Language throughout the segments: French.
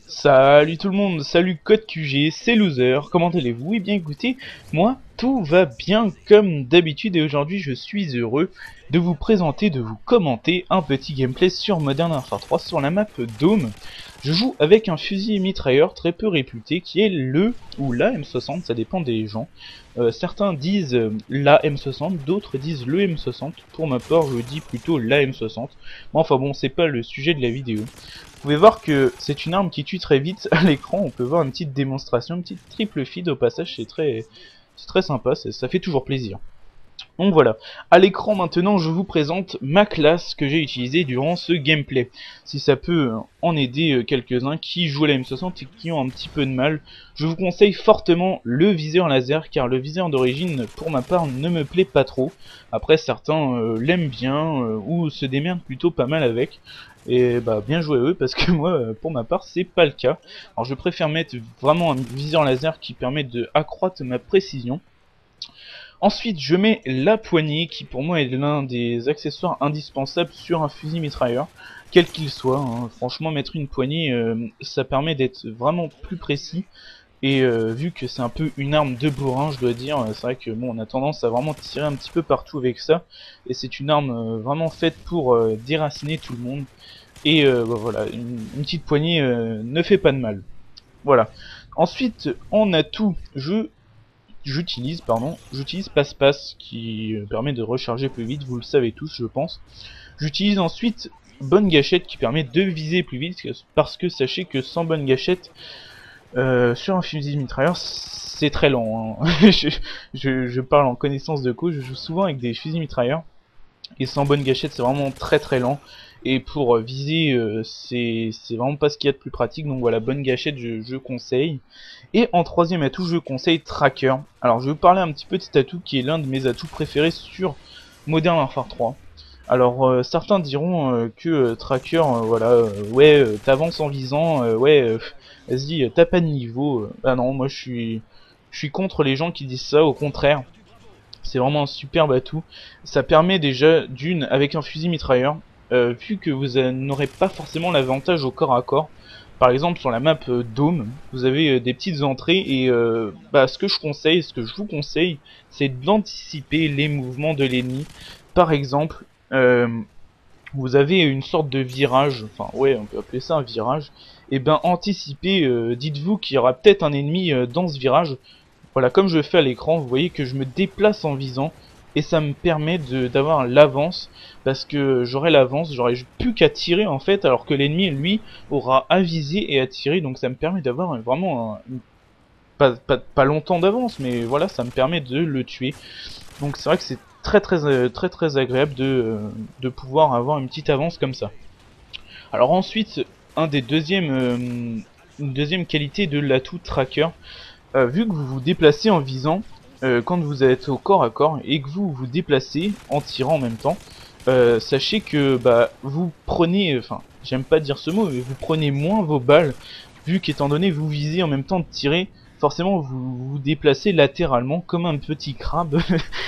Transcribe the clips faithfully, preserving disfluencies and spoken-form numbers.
Salut tout le monde, salut Code Q G, c'est Loser, comment allez-vous? Eh bien écoutez, moi tout va bien comme d'habitude et aujourd'hui je suis heureux de vous présenter, de vous commenter un petit gameplay sur Modern Warfare trois sur la map Dome. Je joue avec un fusil mitrailleur très peu réputé qui est le ou la M soixante, ça dépend des gens. Euh, certains disent euh, la M soixante, d'autres disent le M soixante, pour ma part je dis plutôt la M soixante. Bon, enfin bon, c'est pas le sujet de la vidéo. Vous pouvez voir que c'est une arme qui tue très vite à l'écran, on peut voir une petite démonstration, une petite triple feed au passage, c'est très, c'est très sympa, ça fait toujours plaisir. Donc voilà, à l'écran maintenant je vous présente ma classe que j'ai utilisée durant ce gameplay. Si ça peut en aider quelques-uns qui jouent à la M soixante et qui ont un petit peu de mal, je vous conseille fortement le viseur laser car le viseur d'origine pour ma part ne me plaît pas trop. Après certains euh, l'aiment bien euh, ou se démerdent plutôt pas mal avec. Et bah bien joué à eux parce que moi pour ma part c'est pas le cas. Alors je préfère mettre vraiment un viseur laser qui permet de accroître ma précision. Ensuite, je mets la poignée qui pour moi est l'un des accessoires indispensables sur un fusil mitrailleur, quel qu'il soit. Hein. Franchement, mettre une poignée, euh, ça permet d'être vraiment plus précis. Et euh, vu que c'est un peu une arme de bourrin, je dois dire, c'est vrai que bon, on a tendance à vraiment tirer un petit peu partout avec ça. Et c'est une arme euh, vraiment faite pour euh, déraciner tout le monde. Et euh, bah, voilà, une, une petite poignée euh, ne fait pas de mal. Voilà. Ensuite, en atout, je j'utilise pardon, j'utilise passe-passe qui euh, permet de recharger plus vite, vous le savez tous je pense. J'utilise ensuite bonne gâchette qui permet de viser plus vite parce que sachez que sans bonne gâchette euh, sur un fusil mitrailleur c'est très lent. Hein. je, je, je parle en connaissance de cause, je joue souvent avec des fusils mitrailleurs et sans bonne gâchette c'est vraiment très très lent. Et pour euh, viser, euh, c'est vraiment pas ce qu'il y a de plus pratique. Donc voilà, bonne gâchette, je, je conseille. Et en troisième atout, je conseille Tracker. Alors je vais vous parler un petit peu de cet atout qui est l'un de mes atouts préférés sur Modern Warfare trois. Alors euh, certains diront euh, que euh, Tracker, euh, voilà, euh, ouais, euh, t'avances en visant, euh, ouais, euh, vas-y, t'as pas de niveau. Ah non, moi je suis, je suis contre les gens qui disent ça. Au contraire, c'est vraiment un superbe atout. Ça permet déjà d'une, avec un fusil mitrailleur. Euh, vu que vous n'aurez pas forcément l'avantage au corps à corps. Par exemple sur la map euh, Dome, vous avez euh, des petites entrées et euh, bah, ce que je conseille, ce que je vous conseille, c'est d'anticiper les mouvements de l'ennemi. Par exemple, euh, vous avez une sorte de virage, enfin ouais on peut appeler ça un virage, et ben anticipez, euh, dites-vous qu'il y aura peut-être un ennemi euh, dans ce virage. Voilà, comme je fais à l'écran, vous voyez que je me déplace en visant. Et ça me permet d'avoir l'avance, parce que j'aurai l'avance, j'aurai plus qu'à tirer en fait, alors que l'ennemi lui aura à viser et à tirer, donc ça me permet d'avoir vraiment un, pas, pas, pas longtemps d'avance, mais voilà, ça me permet de le tuer. Donc c'est vrai que c'est très très très très très agréable de, de pouvoir avoir une petite avance comme ça. Alors ensuite, un des deuxièmes, euh, une deuxième qualité de l'atout Tracker, euh, vu que vous vous déplacez en visant, Euh, quand vous êtes au corps à corps et que vous vous déplacez en tirant en même temps, euh, sachez que bah vous prenez, enfin j'aime pas dire ce mot, mais vous prenez moins vos balles, vu qu'étant donné vous visez en même temps de tirer, forcément vous vous déplacez latéralement comme un petit crabe.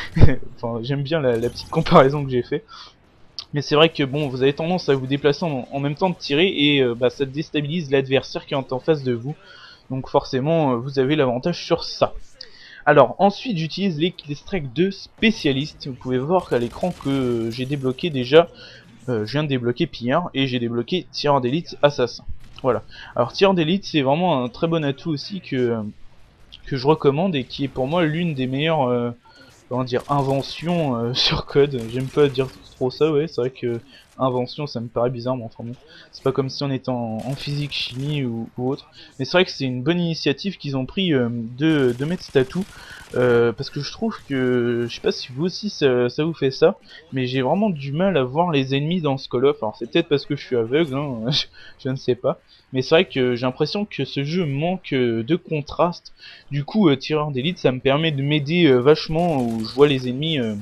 Enfin j'aime bien la, la petite comparaison que j'ai fait. Mais c'est vrai que bon, vous avez tendance à vous déplacer en, en même temps de tirer et euh, bah, ça déstabilise l'adversaire qui est en face de vous. Donc forcément euh, vous avez l'avantage sur ça. Alors ensuite j'utilise les Killstreak deux spécialistes. Vous pouvez voir qu'à l'écran que j'ai débloqué déjà, euh, je viens de débloquer pilleur et j'ai débloqué tireur d'élite assassin. Voilà. Alors tireur d'élite c'est vraiment un très bon atout aussi que, que je recommande et qui est pour moi l'une des meilleures euh, comment dire, inventions euh, sur code. J'aime pas dire trop ça, ouais, c'est vrai que invention ça me paraît bizarre, mais enfin bon, c'est pas comme si on était en, en physique, chimie ou, ou autre. Mais c'est vrai que c'est une bonne initiative qu'ils ont pris euh, de, de mettre cet atout, euh, parce que je trouve que, je sais pas si vous aussi ça, ça vous fait ça, mais j'ai vraiment du mal à voir les ennemis dans ce Call of. Alors c'est peut-être parce que je suis aveugle, hein, je, je ne sais pas. Mais c'est vrai que j'ai l'impression que ce jeu manque euh, de contraste. Du coup, euh, tireur d'élite, ça me permet de m'aider euh, vachement où je vois les ennemis euh,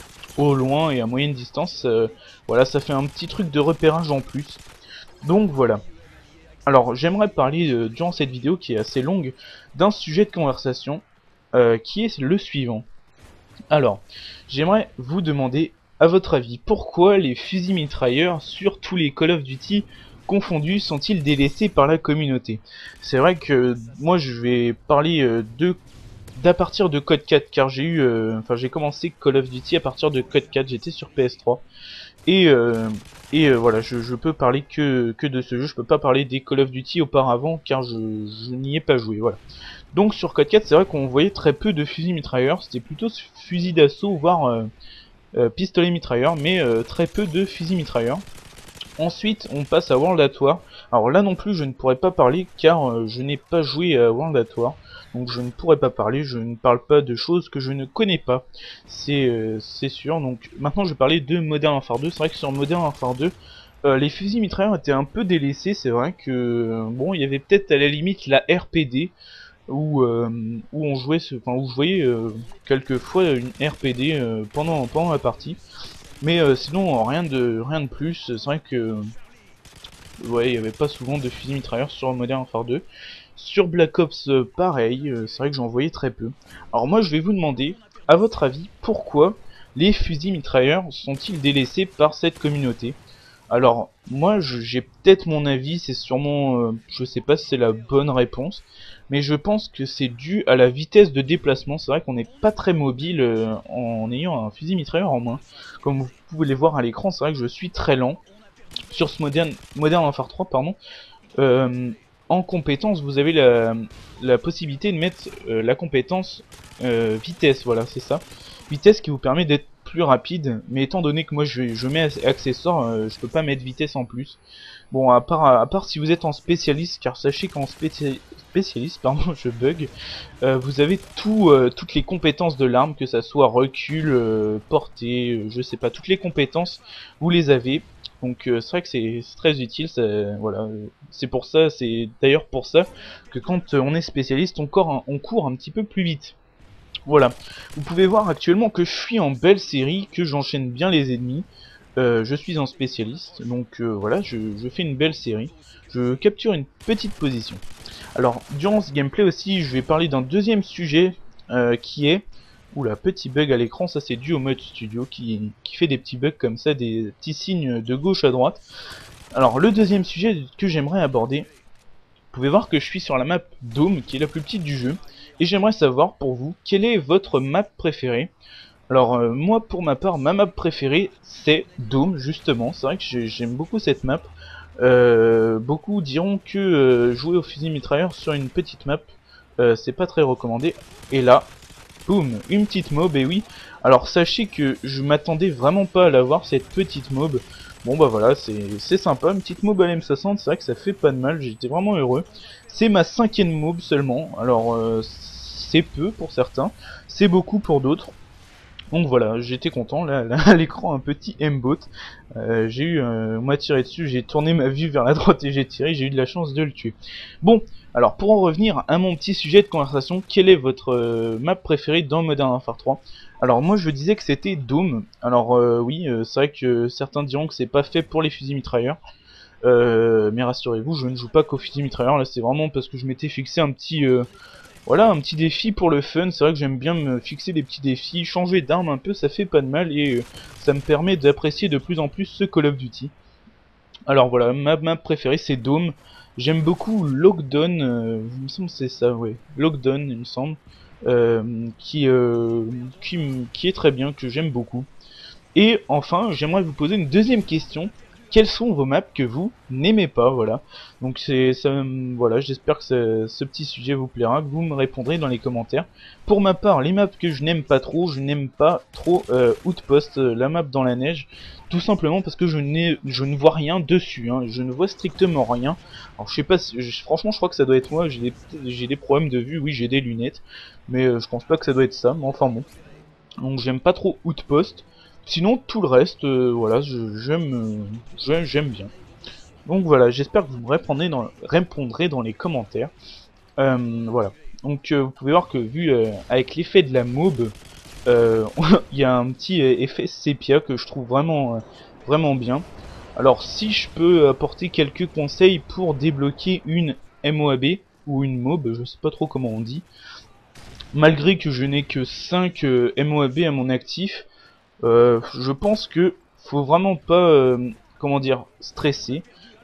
au loin et à moyenne distance. Euh, voilà, ça fait un petit truc de repérage en plus. Donc voilà. Alors, j'aimerais parler euh, durant cette vidéo qui est assez longue d'un sujet de conversation euh, qui est le suivant. Alors, j'aimerais vous demander, à votre avis, pourquoi les fusils mitrailleurs sur tous les Call of Duty confondus sont-ils délaissés par la communauté? C'est vrai que moi je vais parler euh, de d'à partir de Code quatre, car j'ai eu, euh, enfin j'ai commencé Call of Duty à partir de Code quatre, j'étais sur P S trois. Et, euh, et euh, voilà, je, je peux parler que, que de ce jeu, je peux pas parler des Call of Duty auparavant, car je, je n'y ai pas joué, voilà. Donc sur Code quatre, c'est vrai qu'on voyait très peu de fusils mitrailleurs, c'était plutôt fusil d'assaut, voire euh, euh, pistolet mitrailleur, mais euh, très peu de fusils mitrailleurs. Ensuite, on passe à World at War. Alors là non plus, je ne pourrais pas parler, car euh, je n'ai pas joué à World at War. Donc je ne pourrais pas parler, je ne parle pas de choses que je ne connais pas. C'est euh, c'est sûr. Donc maintenant je vais parler de Modern Warfare deux. C'est vrai que sur Modern Warfare deux, euh, les fusils mitrailleurs étaient un peu délaissés. C'est vrai que, euh, bon, il y avait peut-être à la limite la R P D, où, euh, où on jouait, ce, enfin où je voyais euh, quelquefois une R P D euh, pendant, pendant la partie. Mais euh, sinon rien de, rien de plus. C'est vrai que, ouais, il n'y avait pas souvent de fusils mitrailleurs sur Modern Warfare deux. Sur Black Ops, euh, pareil, euh, c'est vrai que j'en voyais très peu. Alors moi je vais vous demander, à votre avis, pourquoi les fusils mitrailleurs sont-ils délaissés par cette communauté? Alors moi j'ai peut-être mon avis, c'est sûrement, euh, je sais pas si c'est la bonne réponse, mais je pense que c'est dû à la vitesse de déplacement. C'est vrai qu'on n'est pas très mobile euh, en ayant un fusil mitrailleur en main. Comme vous pouvez le voir à l'écran, c'est vrai que je suis très lent. Sur ce Modern, Modern Warfare trois, pardon, euh, en compétence, vous avez la, la possibilité de mettre euh, la compétence euh, vitesse, voilà, c'est ça. Vitesse qui vous permet d'être plus rapide, mais étant donné que moi je, je mets accessoire, euh, je peux pas mettre vitesse en plus. Bon, à part, à part si vous êtes en spécialiste, car sachez qu'en spéci spécialiste, pardon, je bug, euh, vous avez tout, euh, toutes les compétences de l'arme, que ça soit recul, euh, portée, euh, je sais pas, toutes les compétences, vous les avez. Donc euh, c'est vrai que c'est très utile, ça, voilà. C'est pour ça, c'est d'ailleurs pour ça que quand euh, on est spécialiste, on court, un, on court un petit peu plus vite. Voilà. Vous pouvez voir actuellement que je suis en belle série, que j'enchaîne bien les ennemis. Euh, je suis en spécialiste, donc euh, voilà, je, je fais une belle série. Je capture une petite position. Alors, durant ce gameplay aussi, je vais parler d'un deuxième sujet euh, qui est... Oula, petit bug à l'écran, ça c'est dû au mode studio qui, qui fait des petits bugs comme ça, des petits signes de gauche à droite. Alors, le deuxième sujet que j'aimerais aborder, vous pouvez voir que je suis sur la map Dome, qui est la plus petite du jeu. Et j'aimerais savoir pour vous, quelle est votre map préférée? Alors euh, moi pour ma part, ma map préférée c'est Dome justement, c'est vrai que j'aime beaucoup cette map. Euh, beaucoup diront que euh, jouer au fusil mitrailleur sur une petite map, euh, c'est pas très recommandé. Et là, boum, une petite mob, et oui. Alors sachez que je m'attendais vraiment pas à l'avoir cette petite mob. Bon bah voilà, c'est sympa, une petite mob à l'M soixante, c'est vrai que ça fait pas de mal, j'étais vraiment heureux. C'est ma cinquième mob seulement, alors euh, c'est peu pour certains, c'est beaucoup pour d'autres. Donc voilà, j'étais content, là, là à l'écran un petit aimbot, euh, j'ai eu, euh, on m'a tiré dessus, j'ai tourné ma vue vers la droite et j'ai tiré, j'ai eu de la chance de le tuer. Bon, alors pour en revenir à mon petit sujet de conversation, quelle est votre euh, map préférée dans Modern Warfare trois? Alors moi je disais que c'était Dome, alors euh, oui, euh, c'est vrai que certains diront que c'est pas fait pour les fusils mitrailleurs, euh, mais rassurez-vous, je ne joue pas qu'aux fusils mitrailleurs, là c'est vraiment parce que je m'étais fixé un petit... Euh, Voilà, un petit défi pour le fun. C'est vrai que j'aime bien me fixer des petits défis, changer d'arme un peu, ça fait pas de mal et euh, ça me permet d'apprécier de plus en plus ce Call of Duty. Alors voilà, ma map préférée c'est Dome. J'aime beaucoup Lockdown, euh, il me semble que c'est ça, ouais. Lockdown, il me semble, euh, qui, euh, qui, qui est très bien, que j'aime beaucoup. Et enfin, j'aimerais vous poser une deuxième question. Quelles sont vos maps que vous n'aimez pas, voilà. Donc c'est ça, voilà, j'espère que ce, ce petit sujet vous plaira, que vous me répondrez dans les commentaires. Pour ma part, les maps que je n'aime pas trop, je n'aime pas trop euh, Outpost, euh, la map dans la neige, tout simplement parce que je, n'ai, je ne vois rien dessus, hein, je ne vois strictement rien. Alors je sais pas, si, je, franchement je crois que ça doit être moi, j'ai des, j'ai des problèmes de vue, oui j'ai des lunettes, mais euh, je pense pas que ça doit être ça, mais enfin bon. Donc j'aime pas trop Outpost. Sinon tout le reste, euh, voilà, j'aime euh, j'aime bien. Donc voilà, j'espère que vous me répondrez dans, répondrez dans les commentaires. Euh, voilà. Donc euh, vous pouvez voir que vu euh, avec l'effet de la mob, euh, il y a un petit euh, effet sépia que je trouve vraiment, euh, vraiment bien. Alors si je peux apporter quelques conseils pour débloquer une M O A B ou une mob, je sais pas trop comment on dit. Malgré que je n'ai que cinq euh, M O A B à mon actif, Euh, je pense que faut vraiment pas, euh, comment dire, stresser.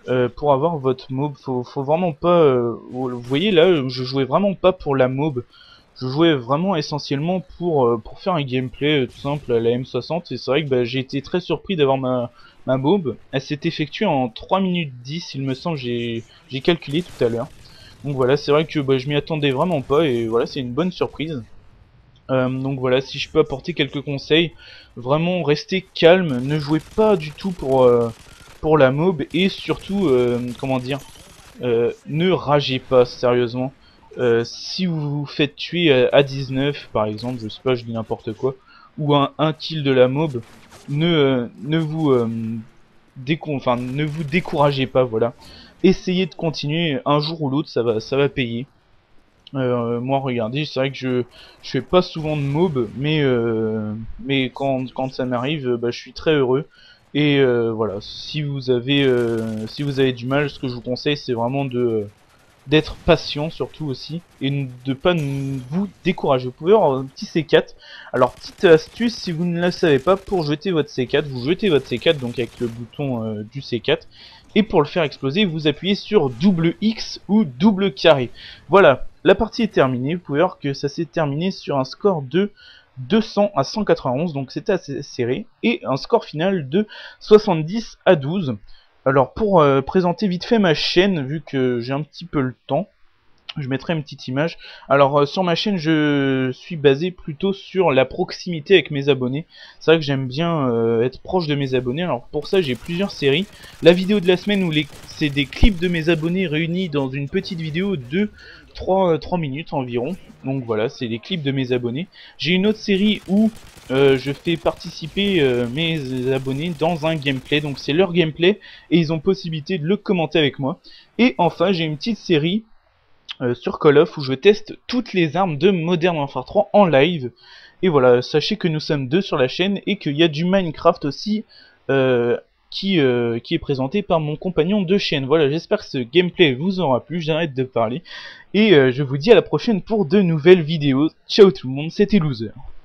euh, pour avoir votre mob. Faut, faut vraiment pas... Euh, vous voyez là, je jouais vraiment pas pour la mob. Je jouais vraiment essentiellement pour, euh, pour faire un gameplay euh, tout simple à la M soixante. Et c'est vrai que bah, j'ai été très surpris d'avoir ma, ma mob. Elle s'est effectuée en trois minutes dix, il me semble, j'ai j'ai calculé tout à l'heure. Donc voilà, c'est vrai que bah, je m'y attendais vraiment pas et voilà, c'est une bonne surprise. Euh, donc voilà, si je peux apporter quelques conseils, vraiment restez calme, ne jouez pas du tout pour, euh, pour la mob et surtout, euh, comment dire, euh, ne ragez pas sérieusement. Euh, si vous vous faites tuer à, à dix-neuf par exemple, je sais pas, je dis n'importe quoi, ou un, un kill de la mob, ne, euh, ne vous euh, décon enfin, ne vous découragez pas, voilà. Essayez de continuer, un jour ou l'autre ça va, ça va payer. Euh, moi regardez, c'est vrai que je je fais pas souvent de mob, mais euh, mais quand quand ça m'arrive, bah, je suis très heureux. Et euh, voilà, si vous avez euh, si vous avez du mal, ce que je vous conseille, c'est vraiment de d'être patient surtout aussi et de pas vous décourager. Vous pouvez avoir un petit C quatre. Alors petite astuce, si vous ne le savez pas, pour jeter votre C quatre, vous jetez votre C quatre donc avec le bouton euh, du C quatre. Et pour le faire exploser, vous appuyez sur double X ou double carré. Voilà, la partie est terminée. Vous pouvez voir que ça s'est terminé sur un score de deux cents à cent quatre-vingt-onze, donc c'était assez serré. Et un score final de soixante-dix à douze. Alors pour euh, présenter vite fait ma chaîne, vu que j'ai un petit peu le temps, je mettrai une petite image. Alors euh, sur ma chaîne, je suis basé plutôt sur la proximité avec mes abonnés. C'est vrai que j'aime bien euh, être proche de mes abonnés. Alors pour ça, j'ai plusieurs séries. La vidéo de la semaine où les... c'est des clips de mes abonnés réunis dans une petite vidéo de trois minutes environ. Donc voilà, c'est les clips de mes abonnés. J'ai une autre série où euh, je fais participer euh, mes abonnés dans un gameplay. Donc c'est leur gameplay et ils ont possibilité de le commenter avec moi. Et enfin, j'ai une petite série Euh, sur Call of où je teste toutes les armes de Modern Warfare trois en live. Et voilà, sachez que nous sommes deux sur la chaîne et qu'il y a du Minecraft aussi euh, qui, euh, qui est présenté par mon compagnon de chaîne. Voilà, j'espère que ce gameplay vous aura plu, j'arrête de parler. Et euh, je vous dis à la prochaine pour de nouvelles vidéos. Ciao tout le monde, c'était Loser.